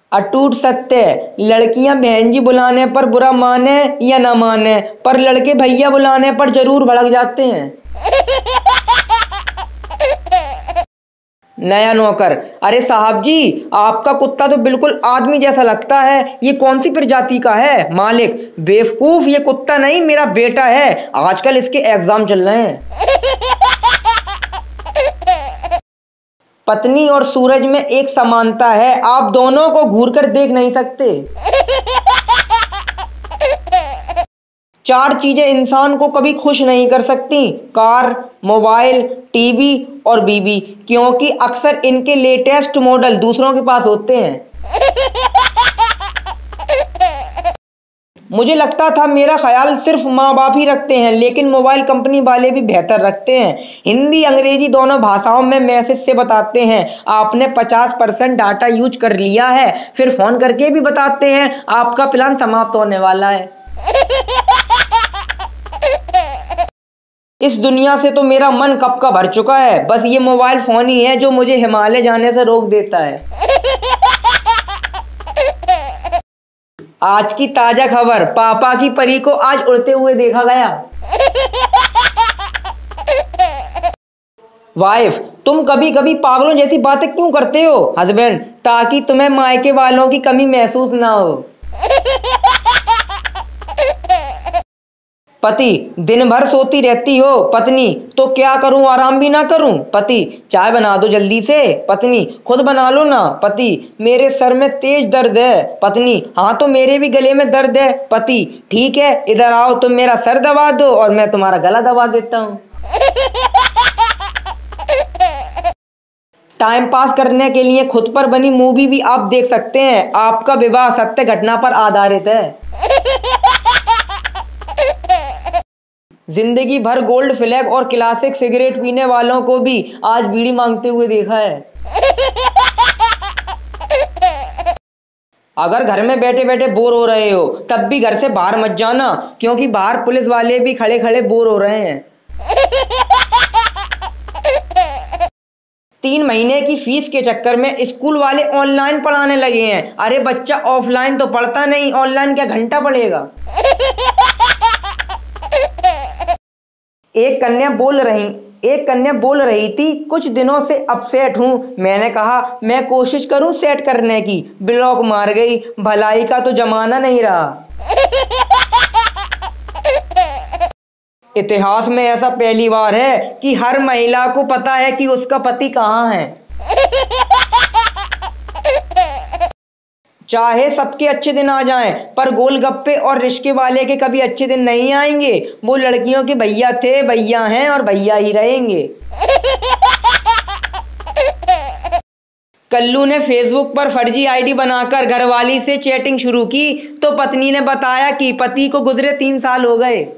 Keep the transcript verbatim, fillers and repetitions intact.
अटूट सत्य, लड़कियां बहन जी बुलाने पर बुरा माने या ना माने, पर लड़के भैया बुलाने पर जरूर भड़क जाते हैं। नया नौकर, अरे साहब जी, आपका कुत्ता तो बिल्कुल आदमी जैसा लगता है, ये कौन सी प्रजाति का है? मालिक, बेवकूफ, ये कुत्ता नहीं मेरा बेटा है, आजकल इसके एग्जाम चल रहे हैं। पत्नी और सूरज में एक समानता है, आप दोनों को घूर कर देख नहीं सकते। चार चीजें इंसान को कभी खुश नहीं कर सकती, कार, मोबाइल, टीवी और बीवी, क्योंकि अक्सर इनके लेटेस्ट मॉडल दूसरों के पास होते हैं। मुझे लगता था मेरा ख्याल सिर्फ माँ बाप ही रखते हैं, लेकिन मोबाइल कंपनी वाले भी बेहतर रखते हैं। हिंदी अंग्रेजी दोनों भाषाओं में मैसेज से बताते हैं आपने पचास परसेंट डाटा यूज कर लिया है, फिर फोन करके भी बताते हैं आपका प्लान समाप्त होने वाला है। इस दुनिया से तो मेरा मन कब का भर चुका है, बस ये मोबाइल फोन ही है जो मुझे हिमालय जाने से रोक देता है। आज की ताजा खबर, पापा की परी को आज उड़ते हुए देखा गया। वाइफ, तुम कभी कभी पागलों जैसी बातें क्यों करते हो? हस्बैंड, ताकि तुम्हें मायके वालों की कमी महसूस ना हो। पति, दिन भर सोती रहती हो। पत्नी, तो क्या करूं, आराम भी ना करूं? पति, चाय बना दो जल्दी से। पत्नी, खुद बना लो ना। पति, मेरे सर में तेज दर्द है। पत्नी, हाँ तो मेरे भी गले में दर्द है। पति, ठीक है, इधर आओ, तुम मेरा सर दबा दो और मैं तुम्हारा गला दबा देता हूँ। टाइम पास करने के लिए खुद पर बनी मूवी भी आप देख सकते हैं। आपका विवाह सत्य घटना पर आधारित है। जिंदगी भर गोल्ड फ्लैग और क्लासिक सिगरेट पीने वालों को भी आज बीड़ी मांगते हुए देखा है। अगर घर में बैठे बैठे बोर हो रहे हो तब भी घर से बाहर मत जाना, क्योंकि बाहर पुलिस वाले भी खड़े खड़े बोर हो रहे हैं। तीन महीने की फीस के चक्कर में स्कूल वाले ऑनलाइन पढ़ाने लगे हैं। अरे बच्चा ऑफलाइन तो पढ़ता नहीं, ऑनलाइन क्या घंटा पढ़ेगा? एक कन्या बोल रही एक कन्या बोल रही थी, कुछ दिनों से अपसेट हूँ। मैंने कहा मैं कोशिश करूँ सेट करने की, ब्लॉक मार गई। भलाई का तो जमाना नहीं रहा। इतिहास में ऐसा पहली बार है कि हर महिला को पता है कि उसका पति कहाँ है। चाहे सबके अच्छे दिन आ जाएं, पर गोलगप्पे और रिश्के वाले के कभी अच्छे दिन नहीं आएंगे। वो लड़कियों के भैया थे, भैया हैं और भैया ही रहेंगे। कल्लू ने फेसबुक पर फर्जी आईडी बनाकर घरवाली से चैटिंग शुरू की तो पत्नी ने बताया कि पति को गुजरे तीन साल हो गए।